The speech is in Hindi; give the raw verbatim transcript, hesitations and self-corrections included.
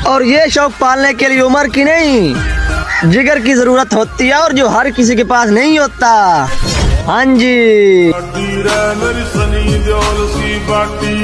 और ये शौक पालने के लिए उम्र की नहीं, जिगर की जरूरत होती है, और जो हर किसी के पास नहीं होता। हाँ जी।